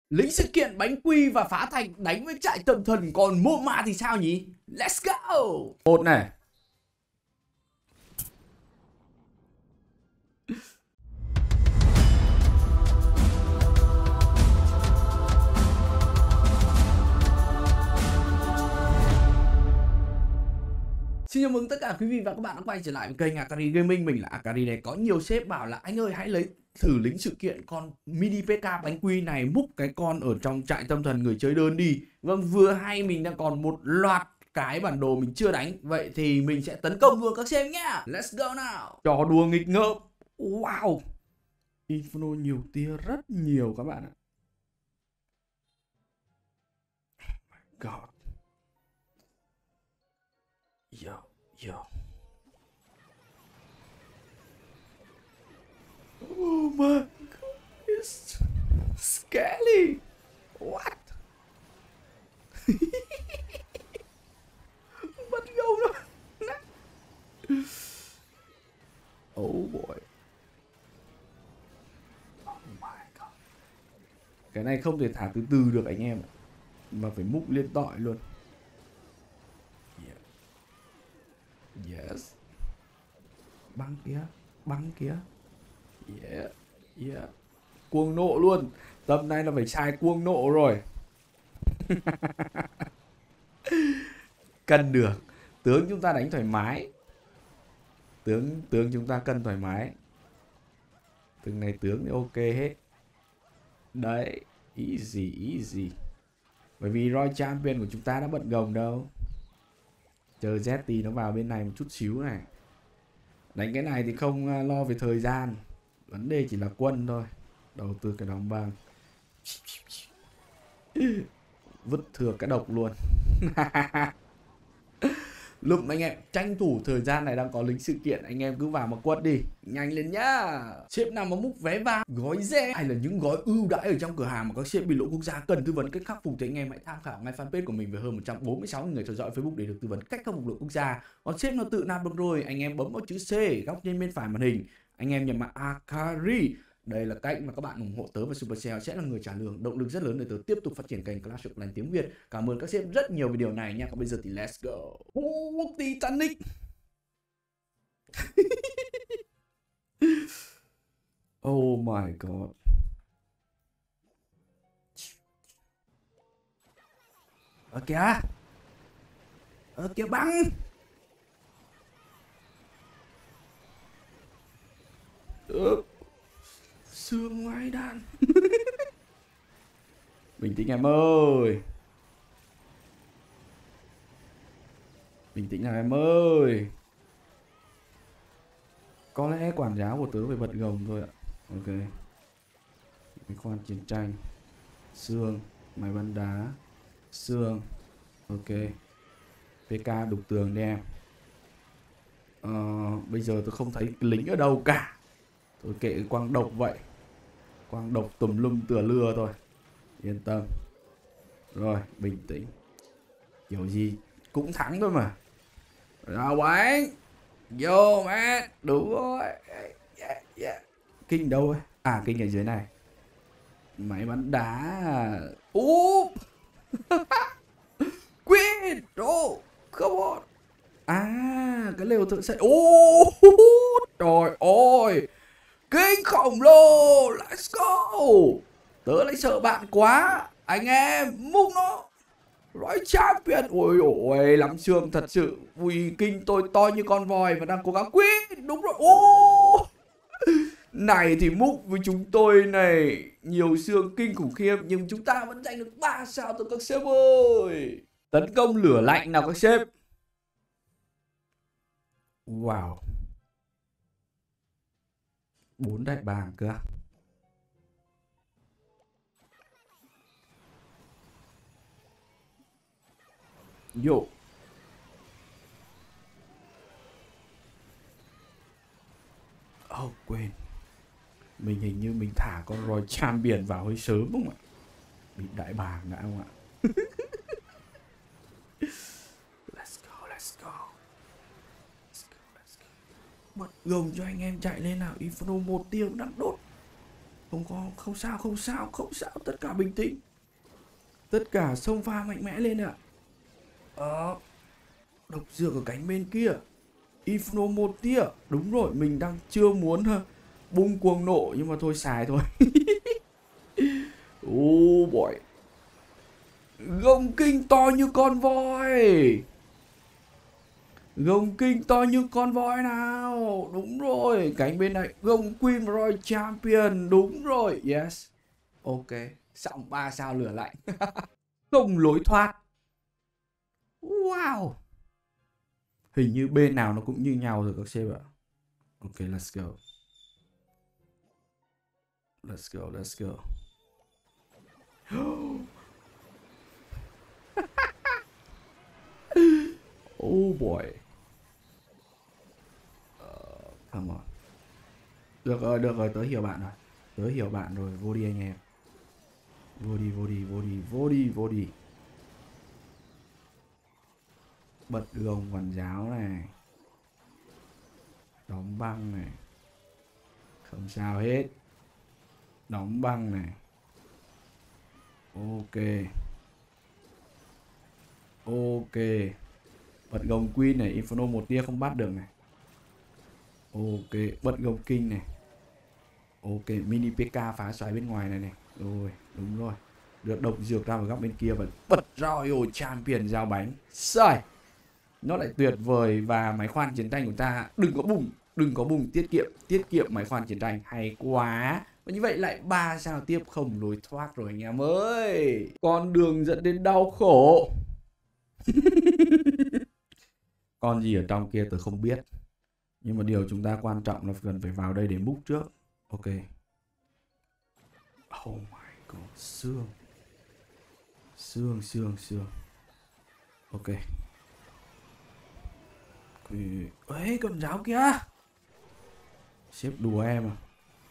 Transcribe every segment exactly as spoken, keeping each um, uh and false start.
Lính sự kiện bánh quy và phá thành đánh với trại tâm thần, còn mô ma thì sao nhỉ? Let's go. Một này. Xin chào mừng tất cả quý vị và các bạn đã quay trở lại với kênh Akari Gaming. Mình là Akari này. Có nhiều sếp bảo là anh ơi hãy lấy thử lính sự kiện con mini pê ca bánh quy này, múc cái con ở trong trại tâm thần người chơi đơn đi. Vâng, vừa hay mình đang còn một loạt cái bản đồ mình chưa đánh. Vậy thì mình sẽ tấn công luôn các sếp nhá. Let's go nào. Trò đùa nghịch ngợm. Wow, Inferno nhiều tia rất nhiều các bạn ạ. Oh my God. Yo, yo. Oh my God, it's scary. What? Bắt gâu nó. Oh boy. Oh my God. Cái này không thể thả từ từ được anh em, mà phải múc liên tọi luôn. Yeah. Yes. Băng kia, băng kia. Yeah, yeah. Cuồng nộ luôn. Tầm này là phải xài cuồng nộ rồi. Cân được. Tướng chúng ta đánh thoải mái. Tướng tướng chúng ta cân thoải mái. Từng này tướng thì ok hết. Đấy, easy easy. Bởi vì Roy Champion của chúng ta đã bận gồng đâu. Chờ Zetty nó vào bên này một chút xíu này. Đánh cái này thì không lo về thời gian, vấn đề chỉ là quân thôi. Đầu tư cái đóng băng. Vứt thừa cái độc luôn. Lúc anh em tranh thủ thời gian này đang có lính sự kiện, anh em cứ vào mà quất đi, nhanh lên nhá. Sếp nào mà múc vé vàng, gói rẻ hay là những gói ưu đãi ở trong cửa hàng mà các sếp bị lỗ quốc gia cần tư vấn cách khắc phục thì anh em hãy tham khảo ngay fanpage của mình với hơn một trăm bốn mươi sáu người theo dõi Facebook để được tư vấn cách khắc phục lỗ quốc gia. Còn sếp nó tự nạp được rồi, anh em bấm vào chữ C góc trên bên phải màn hình, anh em nhập mã Akari. Đây là cách mà các bạn ủng hộ tớ và Supercell sẽ là người trả lương, động lực rất lớn để tớ tiếp tục phát triển kênh Clash of Clans tiếng Việt. Cảm ơn các sếp rất nhiều video này nha. Còn bây giờ thì let's go. Oh, Titanic. Oh my God. Ở kìa. Ở kìa băng. Ừ. Sương ngoài đàn. Bình tĩnh em ơi. Bình tĩnh nào em ơi. Có lẽ quản giáo của tớ phải bật gồng thôi ạ. Ok. Cái khoan chiến tranh. Sương. Máy bắn đá. Sương. Ok. pê ca đục tường đi em. Ờ, bây giờ tôi không thấy lính ở đâu cả. Tôi kệ cái quang độc vậy. Quang độc tùm lum tựa lưa thôi. Yên tâm. Rồi, bình tĩnh. Kiểu gì cũng thắng thôi mà. Nào bánh. Vô mẹ. Đúng rồi. Yeah, yeah. Kinh đâu ấy? À, kinh ở dưới này. Máy bắn đá. Úp. Quên. Oh, come on. À, cái lều thợ xây. Ô, trời ơi. Kinh khổng lồ. Let's go. Tớ lại sợ bạn quá. Anh em múc nó. Roy Champion. Ôi ôi, lắm xương thật sự. Ui, kinh tôi to như con voi và đang cố gắng quyết. Đúng rồi. Ô, này thì múc với chúng tôi này. Nhiều xương kinh khủng khiếp. Nhưng chúng ta vẫn giành được ba sao từ các sếp ơi. Tấn công lửa lạnh nào các sếp. Wow. Bốn đại bàng cơ. Yo. Oh, quên. Mình hình như mình thả con Roy Champion vào hơi sớm đúng không ạ? Bị đại bàng đã không ạ? Let's go, let's go. Let's go, let's go. Bật gồng cho anh em chạy lên nào. Inferno một tiêu đang đốt. Không có, không sao, không sao, không sao, tất cả bình tĩnh. Tất cả xông pha mạnh mẽ lên ạ. Ờ, độc dược ở cánh bên kia. Inferno một tia. Đúng rồi, mình đang chưa muốn uh, bung cuồng nộ, nhưng mà thôi xài thôi. Oh boy. Gông kinh to như con voi. Gông kinh to như con voi nào. Đúng rồi. Cánh bên này gông Queen Royal Champion. Đúng rồi. Yes. Ok. Xong ba sao lửa lạnh. Không lối thoát. Wow. Hình như bên nào nó cũng như nhau rồi các sếp ạ. Ok, let's go. Let's go, let's go. Oh boy. Uh, come on. Được rồi, được rồi, tớ hiểu bạn rồi. Tớ hiểu bạn rồi, vô đi anh em. Vô đi, vô đi, vô đi, vô đi, vô đi. Bật gồng quản giáo này. Đóng băng này. Không sao hết. Đóng băng này. Ok. Ok. Bật gồng Queen này, Inferno một tia không bắt được này. Ok, bật gồng King này. Ok, mini pê ca phá xoáy bên ngoài này này. Rồi, đúng rồi. Được độc dược ra vào góc bên kia và bật Royal Champion giao bánh. Sai. Nó lại tuyệt vời và máy khoan chiến tranh của ta đừng có bùng, đừng có bùng, tiết kiệm, tiết kiệm máy khoan chiến tranh, hay quá. Và như vậy lại ba sao tiếp không lối thoát rồi anh em ơi. Con đường dẫn đến đau khổ. Con gì ở trong kia tôi không biết. Nhưng mà điều chúng ta quan trọng là cần phải vào đây để múc trước. Ok. Oh my god, xương. Xương, xương, xương. Ok. Ê, con giáo kia. Xếp đùa em à.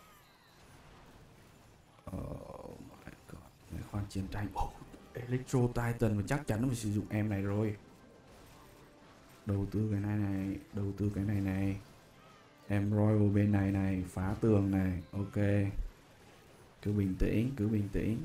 Oh my god. Máy khoan chiến tranh. Oh, Electro Titan và chắc chắn nó phải sử dụng em này rồi. Đầu tư cái này này. Đầu tư cái này này. Em Royal bên này này. Phá tường này. Ok. Cứ bình tĩnh. Cứ bình tĩnh.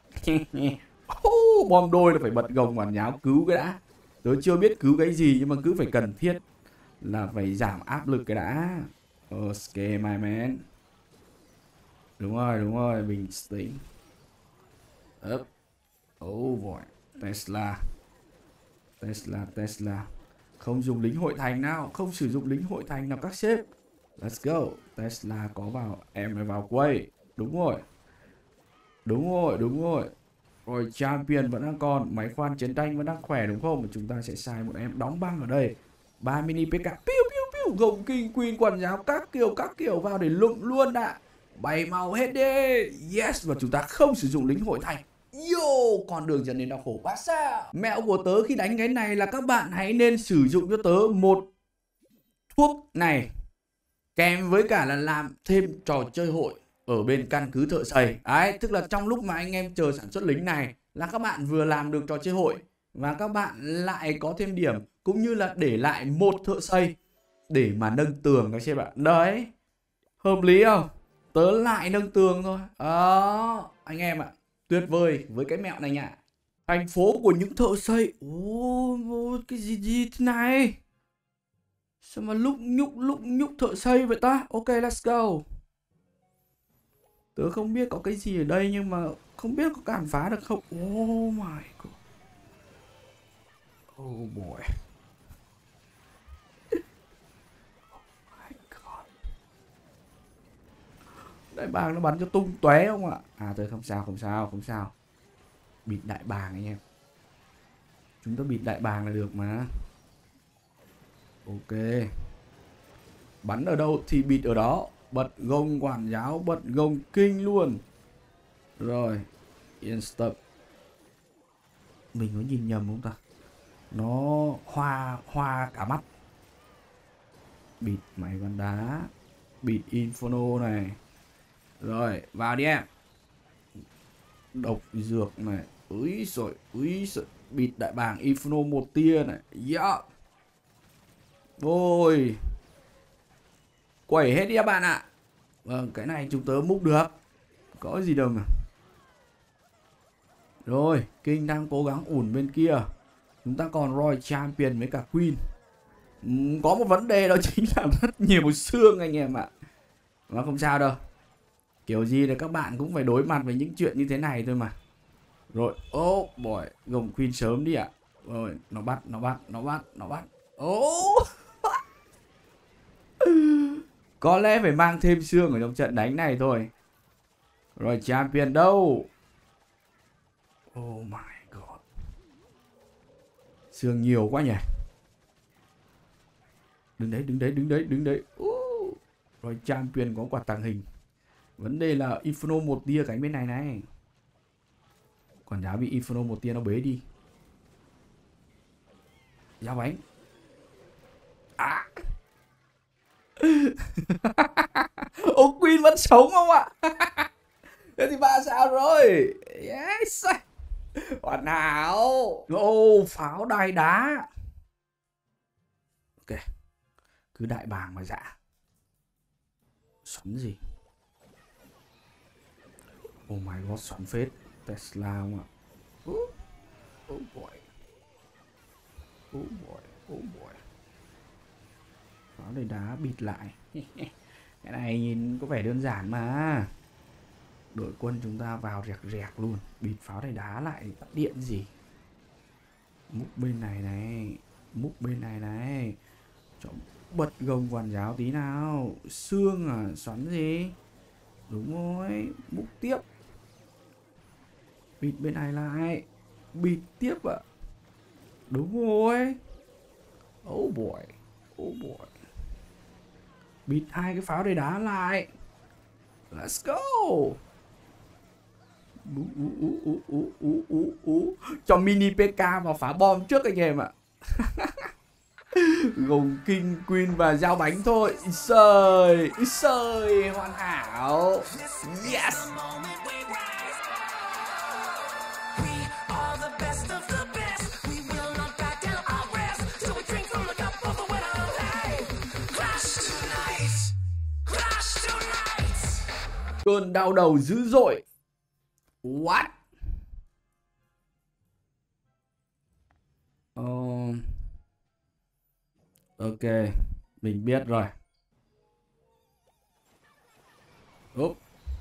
Oh, bom đôi là phải bật gồng quản nháo cứu cái đã. Tớ chưa biết cứu cái gì nhưng mà cứ phải cần thiết là phải giảm áp lực cái đã. Ok my man. Đúng rồi, đúng rồi, bình tĩnh. Up. Oh boy. Tesla. Tesla, Tesla. Không dùng lính hội thành nào. Không sử dụng lính hội thành nào các sếp. Let's go. Tesla có vào. Em phải vào quay. Đúng rồi. Đúng rồi, đúng rồi. Rồi Champion vẫn đang còn. Máy khoan chiến tranh vẫn đang khỏe đúng không? Chúng ta sẽ xài một em đóng băng ở đây. Ba mini pê ca. Piu piu piu. Gồng King Queen quản giáo các kiểu các kiểu vào để lụm luôn ạ. Bay màu hết đi. Yes. Và chúng ta không sử dụng lính hội thành. Yo, con đường dẫn đến đau khổ quá sao. Mẹo của tớ khi đánh cái này là các bạn hãy nên sử dụng cho tớ một thuốc này kèm với cả là làm thêm trò chơi hội ở bên căn cứ thợ sầy. Đấy, tức là trong lúc mà anh em chờ sản xuất lính này là các bạn vừa làm được trò chơi hội và các bạn lại có thêm điểm, cũng như là để lại một thợ xây để mà nâng tường các sếp ạ. Đấy, hợp lý không? Tớ lại nâng tường thôi. Đó, anh em ạ. Tuyệt vời với cái mẹo này nhá. Thành phố của những thợ xây. Ô, cái gì gì thế này? Sao mà lúc nhúc lúc nhúc thợ xây vậy ta? Ok, let's go. Tớ không biết có cái gì ở đây nhưng mà không biết có cản phá được không. Oh my god. Oh boy. Oh my god. Đại bàng nó bắn cho tung tóe không ạ? À tôi không sao, không sao, không sao. Bịt đại bàng anh em. Chúng ta bịt đại bàng là được mà. Ok. Bắn ở đâu thì bịt ở đó. Bật gông quản giáo, bật gông kinh luôn. Rồi. Yên stop. Mình có nhìn nhầm không ta? Nó hoa hoa cả mắt. Bịt máy bắn đá. Bịt Inferno này. Rồi, vào đi em. Độc dược này. Úi rồi, úi rồi. Bịt đại bàng Inferno một tia này. Yeah. Ôi. Quẩy hết đi các bạn ạ. Vâng, cái này chúng tớ múc được. Có gì đâu mà. Rồi, King đang cố gắng ủn bên kia. Chúng ta còn Royal Champion với cả Queen. uhm, Có một vấn đề đó chính là rất nhiều xương anh em ạ. Mà không sao đâu. Kiểu gì thì các bạn cũng phải đối mặt với những chuyện như thế này thôi mà. Rồi, ô oh boy, gồng Queen sớm đi ạ. Rồi, nó bắt, nó bắt, nó bắt, nó bắt. Ô oh. Có lẽ phải mang thêm xương ở trong trận đánh này thôi. Rồi Champion đâu? Oh my god. Xương nhiều quá nhỉ. Đứng đấy, đứng đấy, đứng đấy, đứng đấy. uh. Rồi Champion có quả tàng hình. Vấn đề là Inferno một tia cánh bên này này. Còn giá bị Inferno một tia nó bế đi. Giao bánh. À. Ô Queen vẫn sống không ạ? Thế thì ba sao rồi? Yes. Hoàn hảo. Ô oh, pháo đài đá. Ok. Cứ đại bàng mà dạ. Xoắn gì? Oh my god, xoắn phết. Tesla không ạ? Oh, oh boy. Oh boy, oh boy. Pháo đài đá bịt lại. Cái này nhìn có vẻ đơn giản mà. Đội quân chúng ta vào rẹt rẹt luôn. Bịt pháo đài đá lại, tắt điện gì. Múc bên này này. Múc bên này này. Cho bật gồng quản giáo tí nào. Xương à, xoắn gì. Đúng rồi, múc tiếp. Bịt bên này lại. Bịt tiếp ạ. À. Đúng rồi. Oh boy. Oh boy. Bịt hai cái pháo đài đá lại. Let's go. Ú, ú, ú, ú, ú, ú, ú, ú. Cho mini pê ca vào phá bom trước anh em ạ. Gồng King, Queen và giao bánh thôi. Sời, sời, hoàn hảo. Yes. Cơn đau đầu dữ dội. What? Oh. Ok, mình biết rồi. Úp.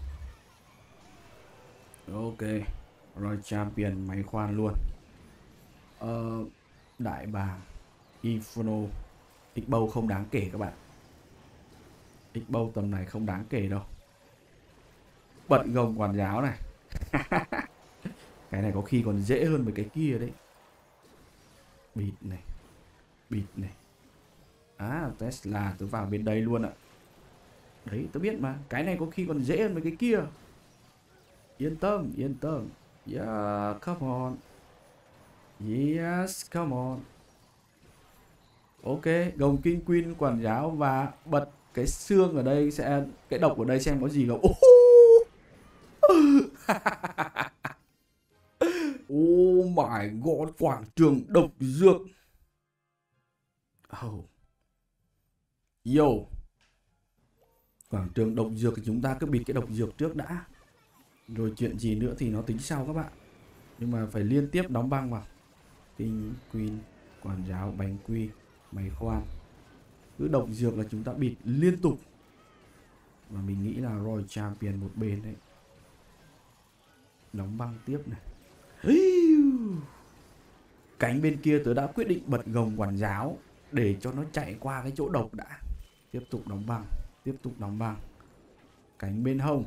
Ok, rồi Champion máy khoan luôn. Ờ, đại bàng Inferno. X-bow không đáng kể các bạn. X-bow tầm này không đáng kể đâu. Bật gồng quản giáo này. Cái này có khi còn dễ hơn với cái kia đấy. Bịt này. Bịt này. À, Tesla tôi vào bên đây luôn ạ. Đấy, tôi biết mà. Cái này có khi còn dễ hơn với cái kia. Yên tâm, yên tâm. Yeah, come on. Yes, come on. Ok, gồng King, Queen, quản giáo và bật cái xương ở đây sẽ... Cái độc ở đây xem có gì không. Oh my god, quảng trường độc dược. Oh. Yo. Quảng trường độc dược thì chúng ta cứ bịt cái độc dược trước đã. Rồi chuyện gì nữa thì nó tính sau các bạn. Nhưng mà phải liên tiếp đóng băng vào. King, Queen, quản giáo, bánh quy, máy khoan. Cứ độc dược là chúng ta bịt liên tục. Và mình nghĩ là Royal Champion một bên đấy. Đóng băng tiếp này. Cánh bên kia tớ đã quyết định bật gồng quản giáo để cho nó chạy qua cái chỗ độc đã. Tiếp tục đóng băng. Tiếp tục đóng băng. Cánh bên hông.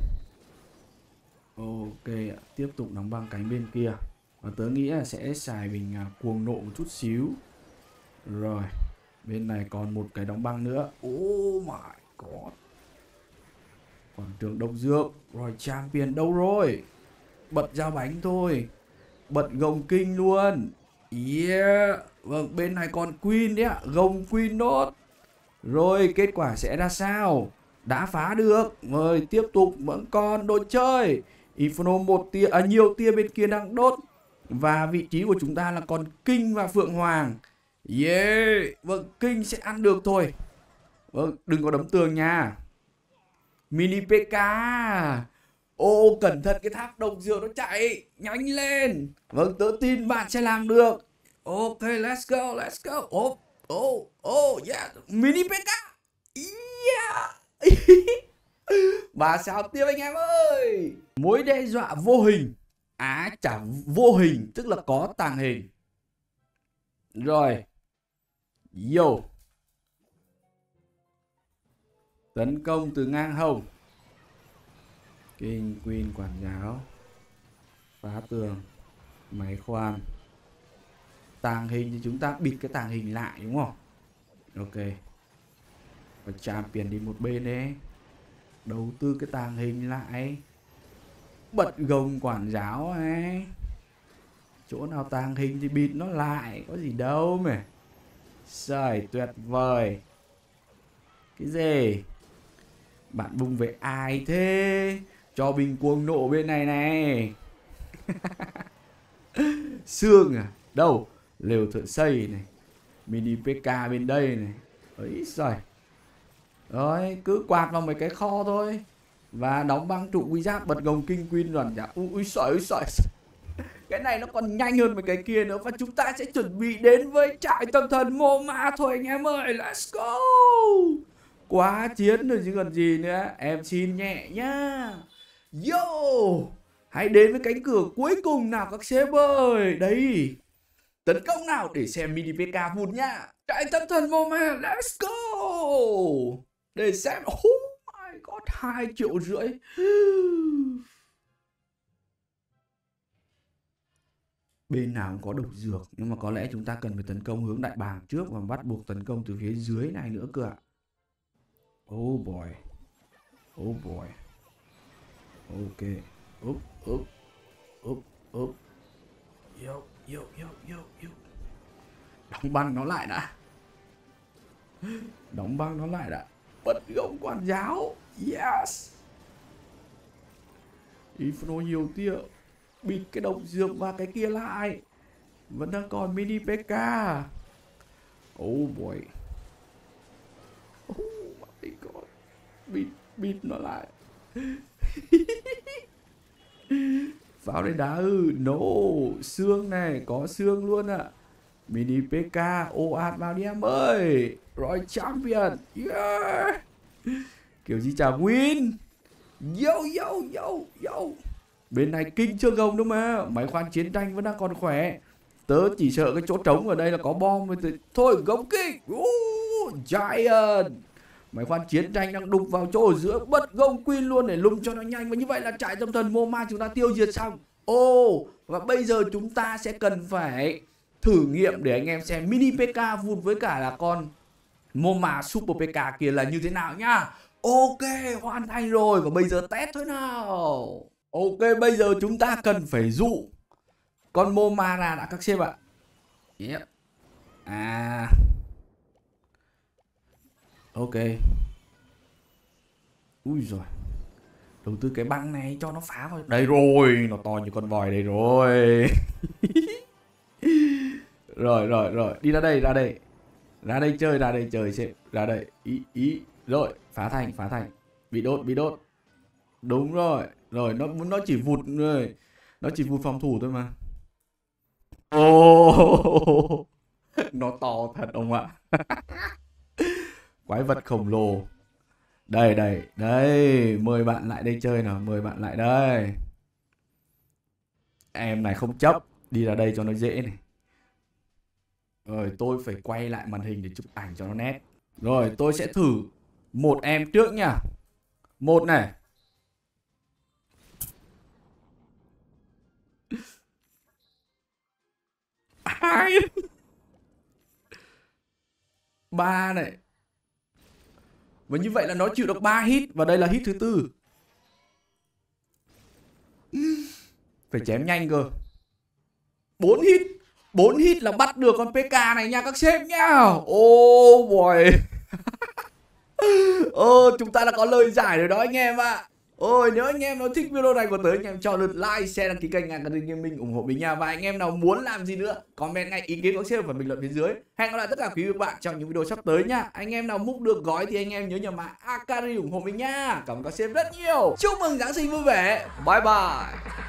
Ok, tiếp tục đóng băng cánh bên kia. Và tớ nghĩ là sẽ xài bình cuồng nộ một chút xíu. Rồi, bên này còn một cái đóng băng nữa. Oh my god. Quảng trường độc dược. Rồi Champion đâu rồi? Bật giao bánh thôi. Bật gồng King luôn. Yeah. Vâng, bên này còn Queen đấy ạ. Gồng Queen nốt. Rồi, kết quả sẽ ra sao? Đã phá được. Rồi, tiếp tục vẫn còn đồ chơi. Inferno một tia, à nhiều tia bên kia đang đốt. Và vị trí của chúng ta là còn King và Phượng Hoàng. Yeah. Vâng, King sẽ ăn được thôi. Vâng, đừng có đấm tường nha. Mini pê ca. Ô, cẩn thận cái tháp độc dược nó chạy. Nhanh lên. Vâng, tớ tin bạn sẽ làm được. Ok, let's go, let's go. Ô, ô, ô, yeah. Mini pê ca. Yeah. Và sao tiếp anh em ơi. Mối đe dọa vô hình. Á, chả vô hình, tức là có tàng hình. Rồi. Yo. Tấn công từ ngang hông. King Queen quản giáo. Phá tường. Máy khoan. Tàng hình thì chúng ta bịt cái tàng hình lại đúng không? Ok. Và champion đi một bên đấy. Đầu tư cái tàng hình lại. Bật gồng quản giáo ấy. Chỗ nào tàng hình thì bịt nó lại. Có gì đâu mà. Trời tuyệt vời. Cái gì? Bạn bung về ai thế? Cho bình cuồng nộ bên này này. Xương à? Đâu? Lều thợ xây này. Mini pê ca bên đây này. Ấy giời. Rồi cứ quạt vào mấy cái kho thôi. Và đóng băng trụ quy giáp. Bật gồng King Queen đoàn giả. Ui sỏi ui sỏi. Cái này nó còn nhanh hơn mấy cái kia nữa. Và chúng ta sẽ chuẩn bị đến với trại tâm thần mô ma thôi anh em ơi. Let's go. Quá chiến rồi chứ còn gì nữa. Em xin nhẹ nhá. Yo. Hãy đến với cánh cửa cuối cùng nào các sếp ơi. Đây. Tấn công nào để xem mini pê ca vụt nhá. Trại tâm thần mô ma. Let's go. Để xem. Oh my god. Hai triệu rưỡi. Bên nào cũng có độc dược. Nhưng mà có lẽ chúng ta cần phải tấn công hướng đại bàng trước. Và bắt buộc tấn công từ phía dưới này nữa cơ ạ. Oh boy. Oh boy. Ok. Up, up, up, up. Yo, yo, yo, yo, yo. Đóng băng nó lại đã. Đóng băng nó lại đã. Bật gồng quản giáo. Yes. Inferno nhiều tia. Bịt cái độc dược và cái kia lại. Vẫn đang còn mini pê ca. Oh boy. Oh my god. Bịt, bịt nó lại. Pháo đây đá ư. No. Xương này. Có xương luôn ạ. À. Mini pê ca. Ồ ạt vào đi em ơi. Rồi champion. Yeah. Kiểu gì chả win. Yo yo yo yo. Bên này kinh chưa gồng đâu mà. Máy khoan chiến tranh vẫn đang còn khỏe. Tớ chỉ sợ cái chỗ trống ở đây là có bom. Thôi gồng kinh. uh, Giant. Máy khoan chiến tranh đang đục vào chỗ ở giữa. Bật gông Queen luôn để lùng cho nó nhanh. Và như vậy là trại tâm thần mô ma chúng ta tiêu diệt xong. Ồ. Oh, và bây giờ chúng ta sẽ cần phải thử nghiệm để anh em xem mini pê ca vụt với cả là con mô ma super pê ca kia là như thế nào nhá. Ok, hoàn thành rồi. Và bây giờ test thôi nào. Ok, bây giờ chúng ta cần phải dụ con mô ma ra đã các sếp ạ. Yep. À. Ok. Ui giời. Đầu tư cái băng này cho nó phá vào. Đây rồi. Nó to như con vòi đây rồi. Rồi rồi rồi. Đi ra đây ra đây. Ra đây chơi ra đây chơi sếp. Ra đây. Ý ý. Rồi. Phá thành phá thành. Bị đốt bị đốt. Đúng rồi. Rồi nó nó chỉ vụt rồi. Nó chỉ vụt phòng thủ thôi mà. Ồ. Nó to thật ông ạ. Quái vật khổng lồ. Đây đây. Đây. Mời bạn lại đây chơi nào. Mời bạn lại đây. Em này không chấp. Đi ra đây cho nó dễ này. Rồi tôi phải quay lại màn hình để chụp ảnh cho nó nét. Rồi tôi sẽ thử một em trước nha. Một này. Hai. Ba này. Và như vậy là nó chịu được ba hit. Và đây là hit thứ tư. Phải chém nhanh cơ. Bốn hit. Bốn hit là bắt được con pê ca này nha các sếp nhá. Oh boy. Ờ, chúng ta đã có lời giải rồi đó anh em ạ. Ôi nếu anh em nào thích video này của tớ, anh em cho lượt like, share, đăng ký kênh Academy Gaming ủng hộ mình nha. Và anh em nào muốn làm gì nữa, comment ngay ý kiến của sếp và bình luận phía dưới. Hẹn gặp lại tất cả quý vị và bạn trong những video sắp tới nha. Anh em nào múc được gói thì anh em nhớ nhập mã Academy ủng hộ mình nha. Cảm ơn các sếp rất nhiều. Chúc mừng Giáng sinh vui vẻ. Bye bye.